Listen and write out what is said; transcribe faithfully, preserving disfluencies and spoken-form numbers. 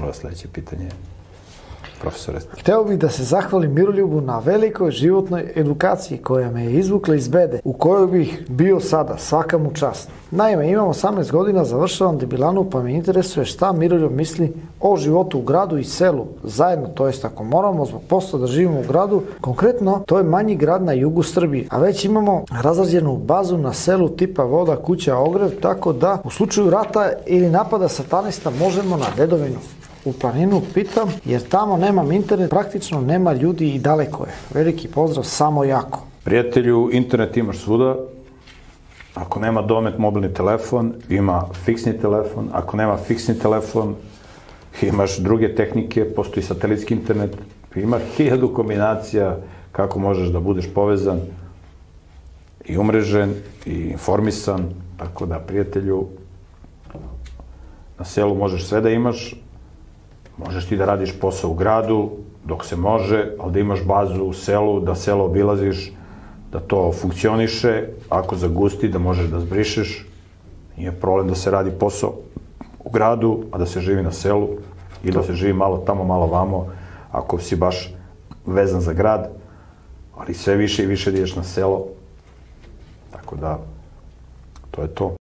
Molim vas, sledeće pitanje, profesore. Hteo bih da se zahvalim Miroljubu na velikoj životnoj edukaciji koja me je izvukla iz bede, u kojoj bih bio sada, svaka mu čast. Naime, imam osamnaest godina, završavam debilanu, pa me interesuje šta Miroljub misli o životu u gradu i selu, zajedno, to jest ako moramo zbog posla da živimo u gradu, konkretno, to je manji grad na jugu Srbije, a već imamo razrađenu bazu na selu tipa voda, kuća, ogrev, tako da u slučaju rata ili napada satanista možemo na dedovinu u planinu, pitam, jer tamo nemam internet, praktično nema ljudi i daleko je. Veliki pozdrav, samo jako. Prijatelju, internet imaš svuda. Ako nema domet mobilni telefon, ima fiksni telefon. Ako nema fiksni telefon, imaš druge tehnike, postoji satelitski internet. Ima hiljadu kombinacija kako možeš da budeš povezan i umrežen i informisan. Tako da, prijatelju, na selu možeš sve da imaš. Možeš ti da radiš posao u gradu, dok se može, ali da imaš bazu u selu, da selo obilaziš, da to funkcioniše, ako zagusti, da možeš da zbrišeš. Nije problem da se radi posao u gradu, a da se živi na selu i da se živi malo tamo, malo vamo, ako si baš vezan za grad, ali sve više i više da ideš na selo. Tako da, to je to.